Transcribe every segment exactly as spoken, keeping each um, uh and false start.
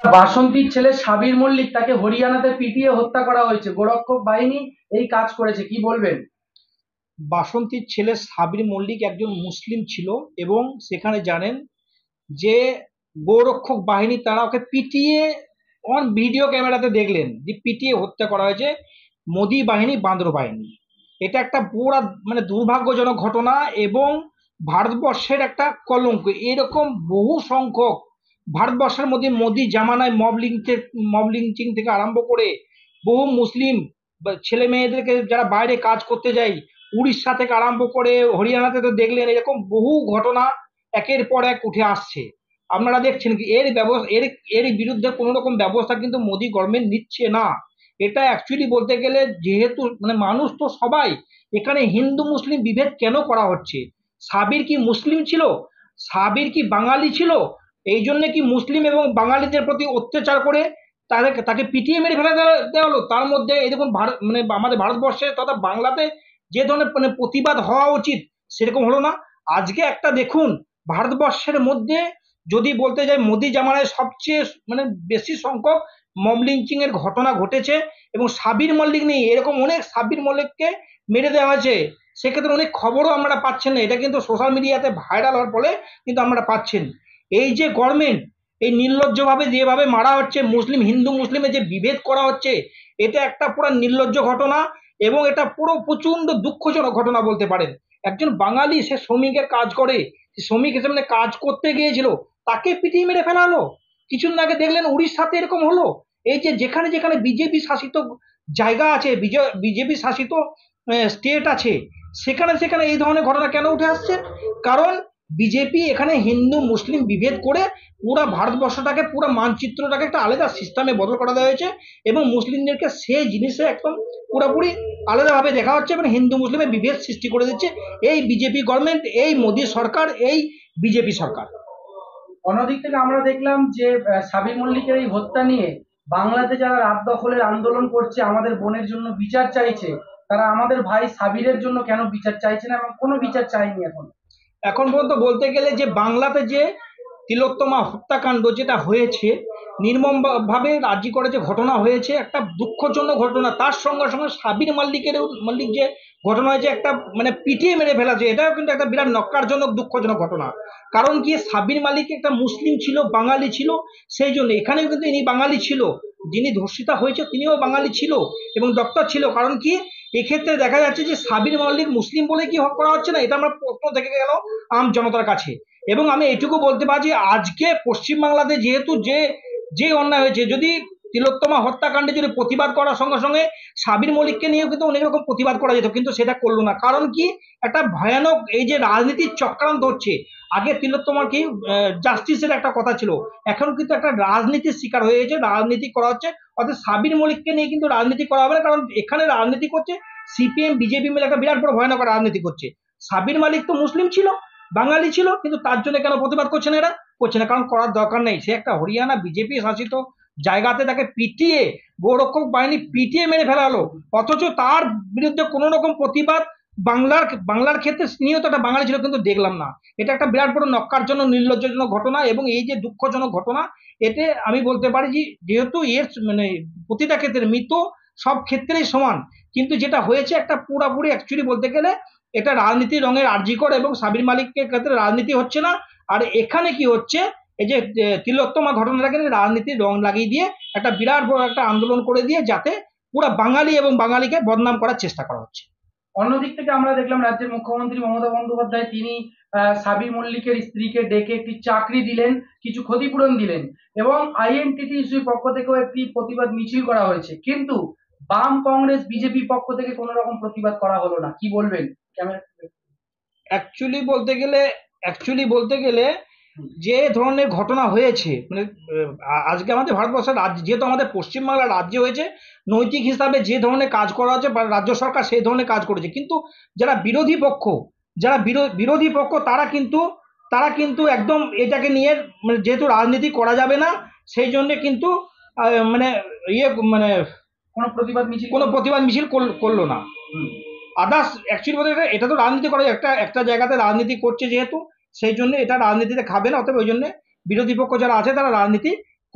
বাসন্তীর ছেলে সাবির মল্লিক, তাকে হরিয়ানাতে পিটিয়ে হত্যা করা হয়েছে। গোরক্ষক বাহিনী এই কাজ করেছে, কি বলবেন? বাসন্তীর ছেলে সাবির মল্লিক একজন মুসলিম ছিল এবং সেখানে জানেন যে গোরক্ষক বাহিনী তারা ওকে পিটিয়ে অন ভিডিও ক্যামেরাতে দেখলেন যে পিটিয়ে হত্যা করা হয়েছে মোদি বাহিনী, বাঁদর বাহিনী। এটা একটা পুরা মানে দুর্ভাগ্যজনক ঘটনা এবং ভারতবর্ষের একটা কলঙ্ক। এরকম বহু সংখ্যক ভারতবর্ষের মধ্যে মোদি জামানায় মব লিঞ্চিং মব লিঞ্চিং থেকে আরম্ভ করে বহু মুসলিম ছেলে মেয়েদেরকে যারা বাইরে কাজ করতে যায়, উড়িষ্যা থেকে আরম্ভ করে হরিয়ানাতে তো দেখলেন, এরকম বহু ঘটনা একের পর এক উঠে আসছে। আপনারা দেখছেন কি এর ব্যবস্থা এর এর বিরুদ্ধে কোনো রকম ব্যবস্থা কিন্তু মোদি গভর্নমেন্ট নিচ্ছে না। এটা অ্যাকচুয়ালি বলতে গেলে যেহেতু মানে মানুষ তো সবাই, এখানে হিন্দু মুসলিম বিভেদ কেন করা হচ্ছে? সাবির কি মুসলিম ছিল? সাবির কি বাঙালি ছিল? এই জন্য কি মুসলিম এবং বাঙালিদের প্রতি অত্যাচার করে তাদেরকে তাকে পিটিয়ে মেরে ফেলা দেওয়া হলো? তার মধ্যে এই দেখুন ভারত মানে আমাদের ভারতবর্ষে তথা বাংলাতে যে ধরনের মানে প্রতিবাদ হওয়া উচিত সেরকম হলো না। আজকে একটা দেখুন ভারতবর্ষের মধ্যে যদি বলতে যাই মোদি জামানায় সবচেয়ে মানে বেশি সংখ্যক মব লিঞ্চিং এর ঘটনা ঘটেছে এবং সাবির মল্লিক নেই, এরকম অনেক সাবির মল্লিককে মেরে দেওয়া হয়েছে। সেক্ষেত্রে অনেক খবরও আমরা পাচ্ছেন না, এটা কিন্তু সোশ্যাল মিডিয়াতে ভাইরাল হওয়ার ফলে কিন্তু আমরা পাচ্ছেন। এই যে গভর্নমেন্ট এই নির্লজ্জভাবে যেভাবে মারা হচ্ছে, মুসলিম হিন্দু মুসলিমে যে বিভেদ করা হচ্ছে, এটা একটা পুরো নির্লজ্জ ঘটনা এবং এটা পুরো প্রচন্ড দুঃখজনক ঘটনা বলতে পারেন। একজন বাঙালি, সে শ্রমিকের কাজ করে, শ্রমিক হিসেবে কাজ করতে গিয়েছিল, তাকে পিটিয়ে মেরে ফেলা হলো। কিছুদিন আগে দেখলেন উড়িষ্যাতে এরকম হলো। এই যে যেখানে যেখানে বিজেপি শাসিত জায়গা আছে, বিজেপি শাসিত স্টেট আছে, সেখানে সেখানে এই ধরনের ঘটনা কেন উঠে আসছে? কারণ বিজেপি এখানে হিন্দু মুসলিম বিভেদ করে পুরো ভারতবর্ষটাকে পুরো মানচিত্রটাকে একটা আলাদা সিস্টেমে বদল করা দেওয়া হয়েছে এবং মুসলিমদেরকে সেই জিনিসে একদম পুরোপুরি আলাদাভাবে দেখা হচ্ছে এবং হিন্দু মুসলিমের বিভেদ সৃষ্টি করে দিচ্ছে এই বিজেপি গভর্নমেন্ট, এই মোদী সরকার, এই বিজেপি সরকার। অন্যদিক থেকে আমরা দেখলাম যে সাবির মল্লিকের এই হত্যা নিয়ে বাংলাতে যারা রাত দখলের আন্দোলন করছে, আমাদের বোনের জন্য বিচার চাইছে, তারা আমাদের ভাই সাবিরের জন্য কেন বিচার চাইছে না এবং কোনো বিচার চাইনি এখন এখন পর্যন্ত বলতে গেলে যে বাংলাতে যে তিলোত্তমা হত্যাকাণ্ড যেটা হয়েছে, নির্মম ভাবে রাজি করে যে ঘটনা হয়েছে, একটা দুঃখজনক ঘটনা। তার সঙ্গে সঙ্গে সাবির মল্লিকের মল্লিক যে ঘটনা হয়েছে একটা মানে পিটিয়ে মেরে ফেলাছে, এটাও কিন্তু একটা বিরাট নক্কারজনক দুঃখজনক ঘটনা। কারণ কি সাবির মালিক একটা মুসলিম ছিল, বাঙালি ছিল, সেই জন্য এখানেও কিন্তু ইনি বাঙালি ছিল, যিনি ধর্ষিতা হয়েছে তিনিও বাঙালি ছিল এবং ডক্টর ছিল। কারণ কি এক্ষেত্রে দেখা যাচ্ছে যে সাবির মল্লিক মুসলিম বলে কি হক করা হচ্ছে না, এটা আমরা প্রশ্ন থেকে গেল আম জনতার কাছে। এবং আমি এটুকু বলতে পারি আজকে পশ্চিমবাংলাতে যেহেতু যে যে অন্যায় হয়েছে, যদি তিলোত্তমা হত্যাকাণ্ডে যদি প্রতিবাদ করার সঙ্গে সঙ্গে সাবির মল্লিককে নিয়েও কিন্তু অনেক রকম প্রতিবাদ করা যেত, কিন্তু সেটা করলো না। কারণ কি একটা ভয়ানক এই যে রাজনীতির চক্রান্ত হচ্ছে। আগে তিলোত্তমার কি জাস্টিসের একটা কথা ছিল, এখন কিন্তু একটা রাজনীতির শিকার হয়ে গেছে, রাজনীতি করা হচ্ছে। অর্থাৎ সাবির মল্লিককে নিয়ে কিন্তু রাজনীতি করা হবে না, কারণ এখানে রাজনীতি করছে সিপিএম বিজেপি মিলে একটা বিরাট বড় ভয়ানক রাজনীতি করছে। সাবির মালিক তো মুসলিম ছিল, বাঙালি ছিল, কিন্তু তার জন্য কেন প্রতিবাদ করছে না? এরা করছে না কারণ করার দরকার নেই। সে একটা হরিয়ানা বিজেপি শাসিত জায়গাতে তাকে পিটিয়ে গোরক্ষক বাহিনী পিটিয়ে মেরে ফেলা হলো, অথচ তার বিরুদ্ধে কোনো রকম প্রতিবাদ বাংলার বাংলার ক্ষেত্রে নিয়েও তো একটা বাঙালি ছিল, কিন্তু দেখলাম না। এটা একটা বিরাট বড় নক্কার জন্য নির্লজ্জনক ঘটনা এবং এই যে দুঃখজনক ঘটনা, এতে আমি বলতে পারি যে যেহেতু এর মানে প্রতিটা ক্ষেত্রে মৃত সব ক্ষেত্রেই সমান, কিন্তু যেটা হয়েছে একটা পুরাপুরি অ্যাকচুয়ালি বলতে গেলে এটা রাজনীতির রঙের আর্জিকর এবং সাবির মালিকের ক্ষেত্রে রাজনীতি হচ্ছে না। আর এখানে কি হচ্ছে, এই যে তিলোত্তমা ঘটনাটাকে রাজনীতির রং লাগিয়ে দিয়ে একটা বিরাট বড় একটা আন্দোলন করে দিয়ে যাতে পুরো বাঙালি এবং বাঙালিকে বদনাম করার চেষ্টা করা হচ্ছে। অন্যদিক থেকে আমরা দেখলাম রাজ্যের মুখ্যমন্ত্রী মমতা বন্দ্যোপাধ্যায় তিনি সাবির মল্লিকের স্ত্রীকে ডেকে একটি চাকরি দিলেন, কিছু ক্ষতিপূরণ দিলেন এবং আইএনটিটিইউসির পক্ষ থেকেও একটি প্রতিবাদ মিছিল করা হয়েছে, কিন্তু বাম কংগ্রেস বিজেপি পক্ষ থেকে কোনো রকম প্রতিবাদ করা হলো না, কি বলবেন? অ্যাকচুয়ালি বলতে গেলে অ্যাকচুয়ালি বলতে গেলে যে ধরনের ঘটনা হয়েছে মানে আজকে আমাদের ভারতবর্ষের রাজ্য যেহেতু আমাদের পশ্চিমবাংলার রাজ্য হয়েছে, নৈতিক হিসাবে যে ধরনের কাজ করা হচ্ছে রাজ্য সরকার সেই ধরনের কাজ করেছে, কিন্তু যারা বিরোধী পক্ষ যারা বিরোধী পক্ষ তারা কিন্তু তারা কিন্তু একদম এটাকে নিয়ে মানে যেহেতু রাজনীতি করা যাবে না সেই জন্য কিন্তু মানে ইয়ে মানে কোনো প্রতিবাদ মিছিল কোনো প্রতিবাদ মিছিল করলো না। আদার্স অ্যাকচুয়ালি বলতে এটা তো রাজনীতি করা একটা একটা জায়গাতে রাজনীতি করছে যেহেতু, সেই জন্য এটা রাজনীতিতে খাবে না, অতএব ওই জন্য বিরোধী পক্ষ যারা আছে তারা রাজনীতি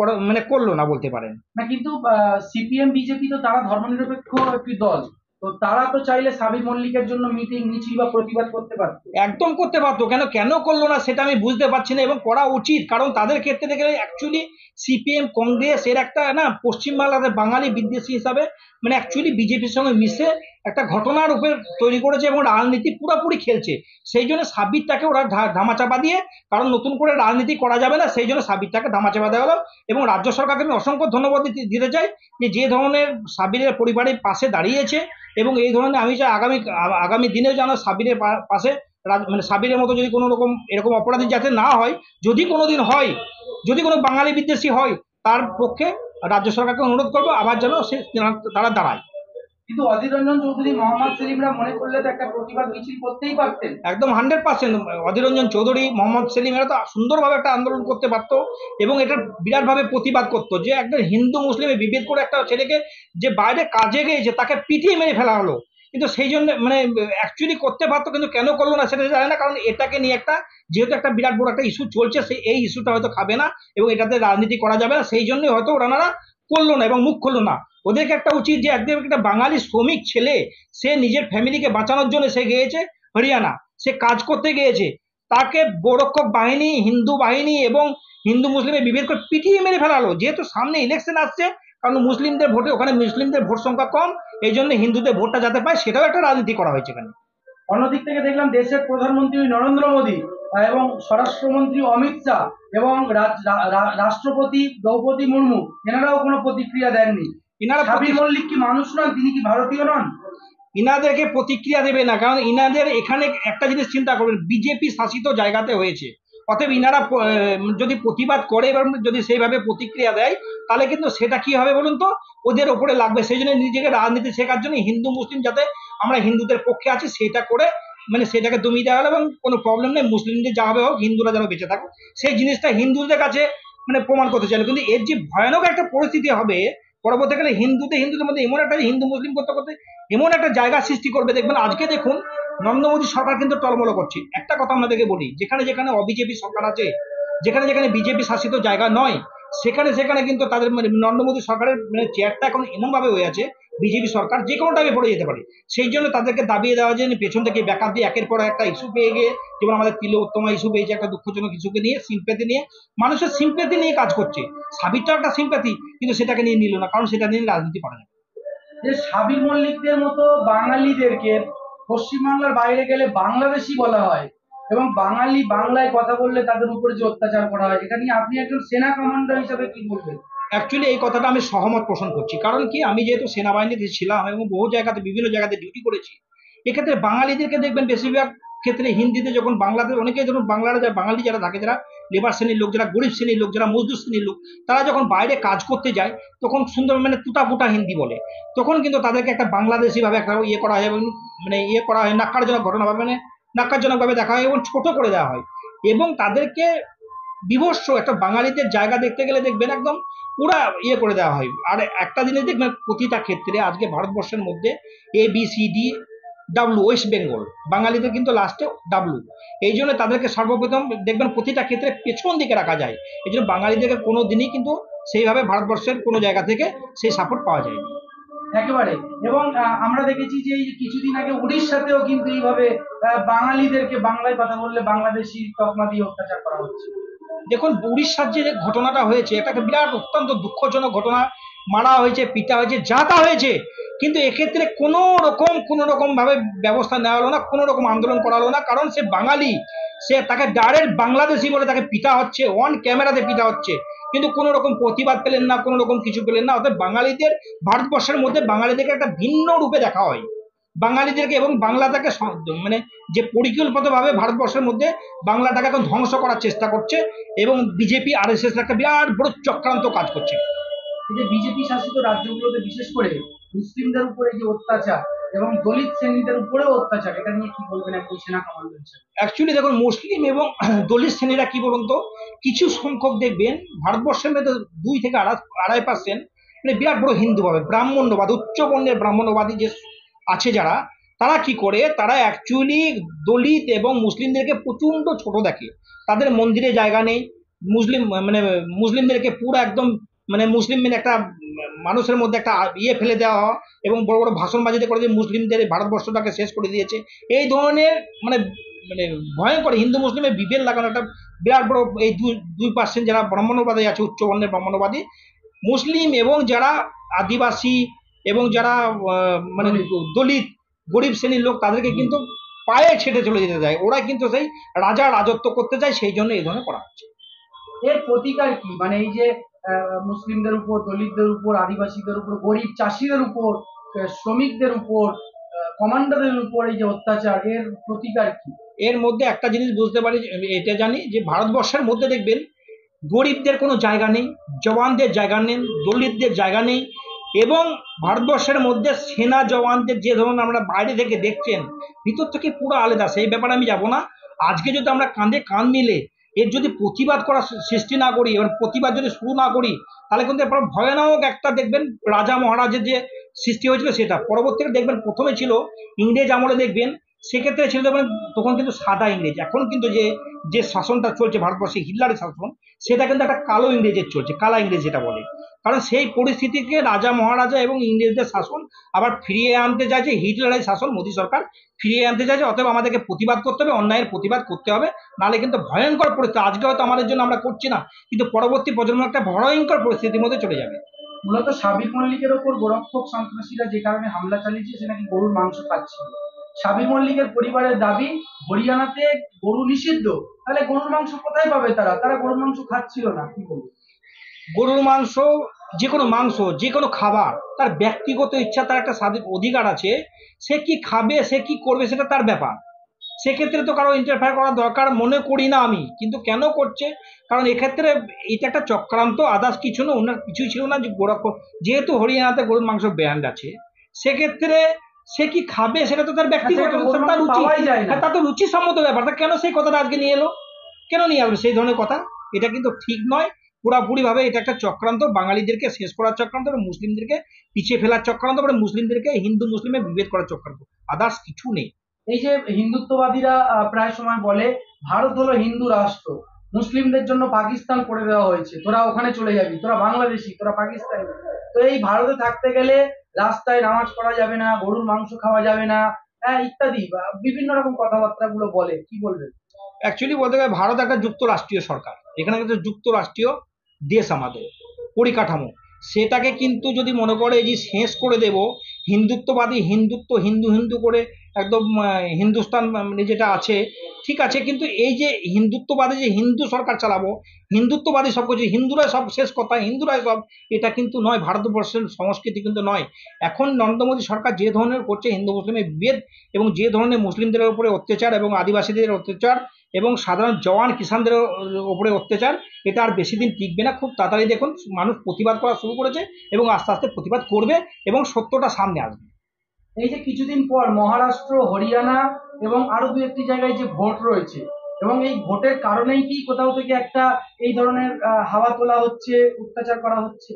করা মানে করলো না বলতে পারেন। না, কিন্তু সিপিএম বিজেপি তো তারা ধর্মনিরপেক্ষ একটি দল, তো তারা তো চাইলে সাবির মল্লিকের জন্য মিটিং মিছিল বা প্রতিবাদ করতে পারতো। একদম করতে পারতো, কেন কেন করলো না সেটা আমি বুঝতে পারছি না, এবং করা উচিত। কারণ তাদের ক্ষেত্রে দেখে অ্যাকচুয়ালি সিপিএম কংগ্রেস এর একটা না পশ্চিমবাংলাতে বাঙালি বিদ্বেষী হিসাবে মানে অ্যাকচুয়ালি বিজেপির সঙ্গে মিশে একটা ঘটনার উপর তৈরি করেছে এবং রাজনীতি পুরোপুরি খেলছে। সেই জন্য সাব্বিরটাকে ওরা ধা- ধামাচাপা দিয়ে, কারণ নতুন করে রাজনীতি করা যাবে না, সেই জন্য সাব্বিরটাকে ধামাচাপা দেওয়া হলো। এবং রাজ্য সরকারকে আমি অসংখ্য ধন্যবাদ দিতে দিতে চাই যে যে ধরনের সাব্বিরের পরিবারের পাশে দাঁড়িয়েছে, এবং এই ধরনের আমি চাই আগামী আগামী দিনেও যেন সাব্বিরের পা- পাশে রাজ- মানে সাবিরের মতো যদি কোনো রকম এরকম অপরাধী যাতে না হয়, যদি কোনোদিন হয়, যদি কোনো বাঙালি বিদ্বেষী হয়, তার পক্ষে রাজ্য সরকারকে অনুরোধ করবো আবার যেন সে তারা দাঁড়ায়। কিন্তু অধীর রঞ্জন চৌধুরী, মোহাম্মদ সেলিমরা মনে করলে তো একটা প্রতিবাদ মিছিল করতেই পারতেন। একদম হান্ড্রেড পার্সেন্ট। অধীর রঞ্জন চৌধুরী, মোহাম্মদ সেলিম এরা তো সুন্দরভাবে একটা আন্দোলন করতে পারতো এবং এটা বিরাটভাবে প্রতিবাদ করতো যে একটা হিন্দু মুসলিমে বিভেদ করে একটা ছেলেকে যে বাইরে কাজে গিয়েছে তাকে পিটিয়ে মেরে ফেলা হলো। কিন্তু সেই জন্য মানে অ্যাকচুয়ালি করতে পারতো, কিন্তু কেন করলো না সেটা জানে না, কারণ এটাকে নিয়ে একটা যেহেতু একটা বিরাট বড় একটা ইস্যু চলছে, সেই এই ইস্যুটা হয়তো খাবে না এবং এটাতে রাজনীতি করা যাবে না, সেই জন্যই হয়তো ওনারা করলো না এবং মুখ খুললো না। ওদেরকে একটা উচিত যে একদম একটা বাঙালি শ্রমিক ছেলে, সে নিজের ফ্যামিলিকে বাঁচানোর জন্য সে গিয়েছে হরিয়ানা, সে কাজ করতে গিয়েছে, তাকে গোরক্ষক বাহিনী, হিন্দু বাহিনী এবং হিন্দু মুসলিমের বিভেদ করে পিটিয়ে মেরে ফেলালো। যেহেতু সামনে ইলেকশন আসছে, কারণ মুসলিমদের ভোটে ওখানে মুসলিমদের ভোট সংখ্যা কম, এই জন্য হিন্দুদের ভোটটা যাতে পায় সেটাও একটা রাজনীতি করা হয়েছে এখানে। অন্যদিক থেকে দেখলাম দেশের প্রধানমন্ত্রী নরেন্দ্র মোদী আহ, এবং স্বরাষ্ট্রমন্ত্রী অমিত শাহ এবং রাজ- রা- রা- রাষ্ট্রপতি দ্রৌপদী মুর্মু এনারাও কোনো প্রতিক্রিয়া দেননি। ইনারা সাবির প্রতি- মল্লিক কি মানুষ নন? তিনি কি ভারতীয় নন? ইনাদেরকে প্রতিক্রিয়া দেবে না, কারণ ইনাদের এখানে একটা জিনিস চিন্তা করবেন, বিজেপি শাসিত জায়গাতে হয়েছে, অতএব ইনারা প- আহ, যদি প্রতিবাদ করে এবং যদি সেইভাবে প্রতিক্রিয়া দেয়, তাহলে কিন্তু সেটা কি হবে বলুন তো, ওদের ওপরে লাগবে। সেই জন্য নিজেকে রাজনীতি শেখার জন্য হিন্দু মুসলিম যাতে আমরা হিন্দুদের পক্ষে আছি সেটা করে মানে সেটাকে দমিয়ে দেওয়া হলো, এবং কোনো প্রবলেম নেই, মুসলিমদের যা হবে হোক, হিন্দুরা যেন বেঁচে থাকুক, সেই জিনিসটা হিন্দুদের কাছে মানে প্রমাণ করতে চাইলো। কিন্তু এর যে ভয়ানক একটা পরিস্থিতি হবে পরবর্তীকালে, হিন্দুতে হিন্দুদের মধ্যে এমন একটা হিন্দু মুসলিম করতে করতে এমন একটা জায়গা সৃষ্টি করবে, দেখবেন আজকে দেখুন নরেন্দ্র মোদী সরকার কিন্তু টলমল করছে। একটা কথা আপনাদেরকে বলি, যেখানে যেখানে অবিজেপি সরকার আছে, যেখানে যেখানে বিজেপি শাসিত জায়গা নয়, সেখানে সেখানে কিন্তু তাদের মানে নরেন্দ্র মোদী সরকারের মানে চেয়ারটা এখন এমন ভাবে হয়ে আছে, বিজেপি সরকার যে কোনো টাইমে পড়ে যেতে পারে। সেই জন্য তাদেরকে দাবিয়ে দেওয়া যে পেছন থেকে ব্যাকআপ দিয়ে একের পর একটা ইস্যু পেয়ে গিয়ে, যেমন আমাদের তিলোত্তমা ইস্যু পেয়েছে, একটা দুঃখজনক ইস্যুকে নিয়ে সিম্প্যাথি নিয়ে, মানুষের সিম্প্যাথি নিয়ে কাজ করছে। সাবিরটাও একটা সিম্প্যাথি, কিন্তু সেটাকে নিয়ে নিল না, কারণ সেটা নিয়ে রাজনীতি করা যায়। যে সাবির মল্লিকদের মতো বাঙালিদেরকে পশ্চিমবাংলার বাইরে গেলে বাংলাদেশি বলা হয়, এবং বাঙালি বাংলায় কথা বললে তাদের উপরে যে অত্যাচার করা হয়, এটা নিয়ে আপনি একজন সেনা কমান্ডার হিসেবে কি বলবেন? অ্যাকচুয়ালি এই কথাটা আমি সহমত পোষণ করছি, কারণ কি আমি যেহেতু সেনাবাহিনীতে ছিলাম এবং বহু জায়গাতে বিভিন্ন জায়গাতে ডিউটি করেছি, এক্ষেত্রে বাঙালিদেরকে দেখবেন বেশিরভাগ ক্ষেত্রে হিন্দিতে যখন বাংলাদেশ অনেকে যখন বাংলার যারা বাঙালি যারা থাকে, যারা লেবার শ্রেণীর লোক, যারা গরিব শ্রেণীর লোক, যারা মজদুর শ্রেণীর লোক, তারা যখন বাইরে কাজ করতে যায় তখন সুন্দর মানে টুটা ফুটা হিন্দি বলে, তখন কিন্তু তাদেরকে একটা বাংলাদেশি ভাবে একটা ইয়ে করা হয় এবং মানে ইয়ে করা হয়, নাক্কারজনক ঘটনা ভাবে মানে নাক্কারজনক ভাবে দেখা হয় এবং ছোট করে দেওয়া হয়, এবং তাদেরকে বিভৎস একটা বাঙালিদের জায়গা দেখতে গেলে দেখবেন একদম পুরা ইয়ে করে দেওয়া হয়। আর একটা জিনিস দেখবেন প্রতিটা ক্ষেত্রে আজকে ভারতবর্ষের মধ্যে A B C D W, West Bengal, বাঙালিদের কিন্তু লাস্টে ডাব্লু। এই জন্য তাদেরকে সর্বপ্রথম দেখবেন প্রতিটা ক্ষেত্রে পেছন দিকে রাখা যায়। এই জন্য বাঙালিদেরকে কোনো দিনই কিন্তু সেইভাবে ভারতবর্ষের কোনো জায়গা থেকে সেই সাপোর্ট পাওয়া যায়নি। একেবারে। এবং আহ, আমরা দেখেছি যে এই কিছুদিন আগে উড়িষ্যাতেও কিন্তু এইভাবে আহ, বাঙালিদেরকে বাংলায় কথা বললে বাংলাদেশি তকমা দিয়ে অত্যাচার করা হচ্ছে। দেখুন উড়িষ্যার যে ঘটনাটা হয়েছে, এটা একটা বিরাট অত্যন্ত দুঃখজনক ঘটনা, মারা হয়েছে, পিটা হয়েছে, যা তা হয়েছে, কিন্তু এক্ষেত্রে কোনো রকম কোনো রকম ভাবে ব্যবস্থা নেওয়া হলো না, কোনো রকম আন্দোলন করা হলো না, কারণ সে বাঙালি, সে তাকে ডাইরেক্ট বাংলাদেশি বলে তাকে পিটা হচ্ছে, অন ক্যামেরাতে পিটা হচ্ছে, কিন্তু কোনো রকম প্রতিবাদ পেলেন না, কোনো রকম কিছু পেলেন না। অর্থাৎ বাঙালিদের ভারতবর্ষের মধ্যে বাঙালিদেরকে একটা ভিন্ন রূপে দেখা হয় বাঙালিদেরকে, এবং বাংলাটাকে মানে যে পরিকল্পিতভাবে ভারতবর্ষের মধ্যে বাংলাটাকে এখন ধ্বংস করার চেষ্টা করছে, এবং বিজেপি আর এস এস একটা বিরাট বড় চক্রান্ত কাজ করছে। এই যে বিজেপি শাসিত রাজ্যগুলোতে বিশেষ করে মুসলিমদের উপরে যে অত্যাচার এবং দলিত শ্রেণীদের উপরেও অত্যাচার, এটা নিয়ে কি বলবেন একজন সেনা কমান্ডার হিসেবে? অ্যাকচুয়ালি দেখুন মুসলিম এবং দলিত শ্রেণীরা কি বলুন তো, কিছু সংখ্যক দেখবেন ভারতবর্ষের মধ্যে দুই থেকে আড়াই আড়াই পার্সেন্ট মানে বিরাট বড় হিন্দু পাবে, ব্রাহ্মণ্যবাদ, উচ্চ বর্ণের ব্রাহ্মণ্যবাদী যে আছে যারা, তারা কি করে, তারা অ্যাকচুয়ালি দলিত এবং মুসলিমদেরকে প্রচন্ড ছোট দেখে, তাদের মন্দিরে জায়গা নেই, মুসলিম মানে মুসলিমদেরকে পুরো একদম মানে মুসলিম মানে একটা মানুষের মধ্যে একটা ইয়ে ফেলে দেওয়া হয় এবং বড় বড় ভাষণবাজিতে করে যে মুসলিমদের ভারতবর্ষটাকে শেষ করে দিয়েছে, এই ধরনের মানে মানে ভয়ঙ্কর হিন্দু মুসলিমের বিভেদ লাগানো একটা বিরাট বড় এই দুই দুই পার্সেন্ট যারা ব্রাহ্মণ্যবাদী আছে, উচ্চবর্ণের ব্রাহ্মণ্যবাদী মুসলিম এবং যারা আদিবাসী এবং যারা মানে দলিত গরিব শ্রেণীর লোক, তাদেরকে কিন্তু পায়ে ছেটে চলে যেতে চায়। ওরা কিন্তু সেই রাজা রাজত্ব করতে চায়, সেই জন্য এই ধরনের করা হচ্ছে। এর প্রতিকার কি? মানে এই যে মুসলিমদের উপর, দলিতদের উপর, আদিবাসীদের উপর, গরিব চাষিদের উপর, শ্রমিকদের উপর, কমান্ডারের উপর এই যে অত্যাচার, এর প্রতিকার কি? এর মধ্যে একটা জিনিস বুঝতে পারি, এটা জানি যে ভারতবর্ষের মধ্যে দেখবেন গরিবদের কোনো জায়গা নেই, জওয়ানদের জায়গা নেই, দলিতদের জায়গা নেই, এবং ভারতবর্ষের মধ্যে সেনা জওয়ানদের যে ধরনের আমরা বাইরে থেকে দেখছেন, ভিতর থেকে পুরো আলাদা। সেই ব্যাপারে আমি যাব না। আজকে যদি আমরা কাঁধে কাঁধ মিলে এর যদি প্রতিবাদ করার সৃষ্টি না করি, এবার প্রতিবাদ যদি শুরু না করি, তাহলে কিন্তু এরপর ভয়ানক একটা দেখবেন রাজা মহারাজের যে সৃষ্টি হয়েছিল সেটা পরবর্তীতে দেখবেন। প্রথমে ছিল ইংরেজ আমলে দেখবেন, সেক্ষেত্রে ছিল দেখবেন তখন কিন্তু সাদা ইংরেজ। এখন কিন্তু যে যে শাসনটা চলছে ভারতবর্ষে, হিটলারের শাসন, সেটা কিন্তু একটা কালো ইংরেজের চলছে, কালা ইংরেজ যেটা বলে। কারণ সেই পরিস্থিতিকে রাজা মহারাজা এবং ইংরেজদের শাসন আবার ফিরিয়ে আনতে চাইছে হিটলারের শাসন, মোদী সরকার ফিরিয়ে আনতে চাইছে। অতএব আমাদেরকে প্রতিবাদ করতে হবে, অন্যায়ের প্রতিবাদ করতে হবে, নাহলে কিন্তু ভয়ঙ্কর পরিস্থিতি। আজকে হয়তো আমাদের জন্য আমরা করছি না, কিন্তু পরবর্তী প্রজন্ম একটা ভয়ঙ্কর পরিস্থিতির মধ্যে চলে যাবে। মূলত সাবির মল্লিকের ওপর গোরক্ষক সন্ত্রাসীরা যে কারণে হামলা চালিয়েছে, সে নাকি গরুর মাংস খাচ্ছিল। সাবির মল্লিকের পরিবারের দাবি হরিয়ানাতে গরু নিষিদ্ধ, তাহলে গরুর মাংস কোথায় পাবে তারা? তারা গরুর মাংস খাচ্ছিল না, কি বলবো? গরুর মাংস, যে কোনো মাংস, যে কোনো খাবার তার ব্যক্তিগত ইচ্ছা, তার একটা স্বাধীন অধিকার আছে। সে কি খাবে, সে কি করবে, সেটা তার ব্যাপার। সেক্ষেত্রে তো কারো ইন্টারফেয়ার করার দরকার মনে করি না আমি। কিন্তু কেন করছে? কারণ এক্ষেত্রে এটা একটা চক্রান্ত, আদার্স কিছু না, ওনার কিছুই ছিল না। যে গোরক্ষ, যেহেতু হরিয়ানাতে গরুর মাংস ব্র্যান্ড আছে, সেক্ষেত্রে সে কি খাবে সেটা তো তার ব্যক্তিগত, তার রুচি, তার তো রুচিসম্মত ব্যাপার। তা কেন সেই কথাটা আজকে নিয়ে এলো? কেন নিয়ে আসবে সেই ধরনের কথা? এটা কিন্তু ঠিক নয়। পুরাপুরি ভাবে এটা একটা চক্রান্ত, বাঙালিদেরকে শেষ করার চক্রান্ত, মুসলিমদেরকে পিছিয়ে ফেলার চক্রান্ত, মুসলিমদেরকে হিন্দু মুসলিমে বিভেদ করার চক্রান্ত, আদার্স কিছু নেই। এই যে হিন্দুত্ববাদীরা প্রায় সময় বলে ভারত হলো হিন্দু রাষ্ট্র, মুসলিমদের জন্য পাকিস্তান করে দেওয়া হয়েছে, তোরা ওখানে চলে যাবি, তোরা বাংলাদেশি, তোরা পাকিস্তানি। তো এই ভারতে থাকতে গেলে রাস্তায় নামাজ পড়া যাবে না, গরুর মাংস খাওয়া যাবে না, হ্যাঁ ইত্যাদি বিভিন্ন রকম কথাবার্তা গুলো বলে, কি বলবেন? অ্যাকচুয়ালি বলতে গেলে ভারত একটা যুক্তরাষ্ট্রীয় সরকার, এখানে কিন্তু যুক্তরাষ্ট্রীয় দেশ আমাদের পরিকাঠামো, সেটাকে কিন্তু যদি মনে করে যে শেষ করে দেব, হিন্দুত্ববাদী হিন্দুত্ব হিন্দু হিন্দু করে একদম হিন্দুস্তান যেটা আছে ঠিক আছে, কিন্তু এই যে হিন্দুত্ববাদী যে হিন্দু সরকার চালাবো, হিন্দুত্ববাদী সব কিছু হিন্দুরাই সব শেষ কথা, হিন্দুরাই সব, এটা কিন্তু নয়। ভারতবর্ষের সংস্কৃতি কিন্তু নয়। এখন নরেন্দ্র মোদী সরকার যে ধরনের করছে হিন্দু মুসলিমের বিভেদ, এবং যে ধরনের মুসলিমদের উপরে অত্যাচার এবং আদিবাসীদের অত্যাচার এবং সাধারণ জওয়ান কিষানদের উপরে অত্যাচার, এটা আর বেশি দিন টিকবে না। খুব তাড়াতাড়ি দেখুন মানুষ প্রতিবাদ করা শুরু করেছে এবং আস্তে আস্তে প্রতিবাদ করবে এবং সত্যটা সামনে আসবে। এই যে কিছুদিন পর মহারাষ্ট্র, হরিয়ানা এবং আরো দু একটি জায়গায় যে ভোট রয়েছে, এবং এই ভোটের কারণেই কি কোথাও থেকে একটা এই ধরনের হাওয়া তোলা হচ্ছে, অত্যাচার করা হচ্ছে?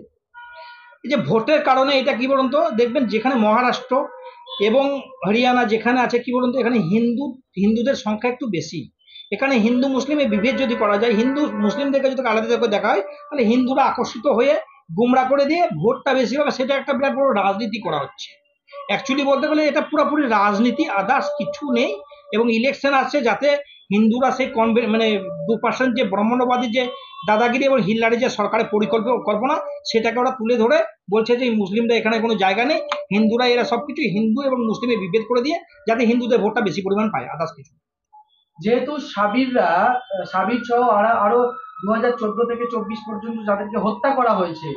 এই যে ভোটের কারণে এটা কি বলুন তো, দেখবেন যেখানে মহারাষ্ট্র এবং হরিয়ানা যেখানে আছে, কি বলুন তো, এখানে হিন্দু হিন্দুদের সংখ্যা একটু বেশি। এখানে হিন্দু মুসলিমের বিভেদ যদি করা যায়, হিন্দু মুসলিমদেরকে যদি আলাদা করে দেখা হয়, তাহলে হিন্দুরা আকর্ষিত হয়ে গুমরা করে দিয়ে ভোটটা বেশি হবে। সেটা একটা বিরাট বড় রাজনীতি করা হচ্ছে। অ্যাকচুয়ালি বলতে গেলে এটা পুরোপুরি রাজনীতি, আদার্স কিছু নেই। এবং ইলেকশন আসছে যাতে হিন্দুরা সেই কনভে মানে দু পার্সেন্ট যে ব্রাহ্মণ্যবাদী যে দাদাগিরি এবং হিল্লারি যে সরকারের পরিকল্পনা, সেটাকে ওরা তুলে ধরে বলছে যে মুসলিমরা এখানে কোনো জায়গা নেই, হিন্দুরা এরা সবকিছু হিন্দু এবং মুসলিমের বিভেদ করে দিয়ে যাতে হিন্দুদের ভোটটা বেশি পরিমাণ পায়, আদার্স কিছু। যেহেতু সাবিররা, সাবির সহ আরো দু হাজার চোদ্দ থেকে চব্বিশ পর্যন্ত যাদেরকে হত্যা করা হয়েছে,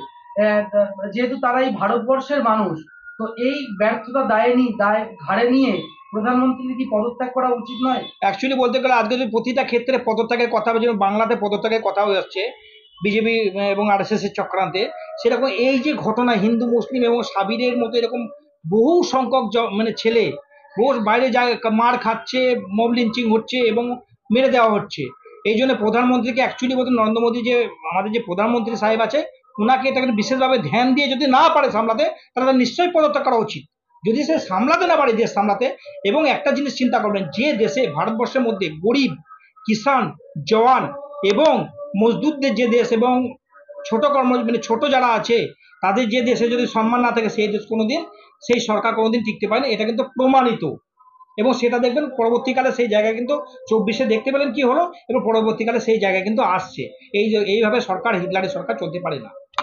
যেহেতু তারা এই ভারতবর্ষের মানুষ, তো এই ব্যর্থতা দায় নি দায় ঘাড়ে নিয়ে প্রধানমন্ত্রীর কি পদত্যাগ করা উচিত নয়? অ্যাকচুয়ালি বলতে গেলে আজকে যদি প্রতিটা ক্ষেত্রে পদত্যাগের কথা হবে, যেমন বাংলাতে পদত্যাগের কথা হয়ে যাচ্ছে বিজেপি এবং আর এস এস এর চক্রান্তে, সেরকম এই যে ঘটনা হিন্দু মুসলিম এবং সাবিরের মতো এরকম বহু সংখ্যক মানে ছেলে রোজ বাইরে যায়, মার খাচ্ছে, মব লিঞ্চিং হচ্ছে এবং মেরে দেওয়া হচ্ছে। এই জন্য প্রধানমন্ত্রীকে অ্যাকচুয়ালি বলতে নরেন্দ্র মোদী যে আমাদের যে প্রধানমন্ত্রী সাহেব আছে, ওনাকে এটাকে বিশেষভাবে ধ্যান দিয়ে যদি না পারে সামলাতে, তাহলে নিশ্চয়ই পদত্যাগ করা উচিত। যদি সে সামলাতে না পারে দেশ সামলাতে, এবং একটা জিনিস চিন্তা করবেন, যে দেশে ভারতবর্ষের মধ্যে গরিব, কিষান, জওয়ান এবং মজদুরদের যে দেশ এবং ছোট কর্ম মানে ছোট যারা আছে তাদের যে দেশে যদি সম্মান না থাকে সেই দেশ কোনোদিন সেই সরকার কোনোদিন টিকতে পারে না, এটা কিন্তু প্রমাণিত। এবং সেটা দেখবেন পরবর্তীকালে সেই জায়গায় কিন্তু চব্বিশে দেখতে পেলেন কি হলো, এবং পরবর্তীকালে সেই জায়গায় কিন্তু আসছে। এই যে এইভাবে সরকার হিটলারের সরকার চলতে পারে না।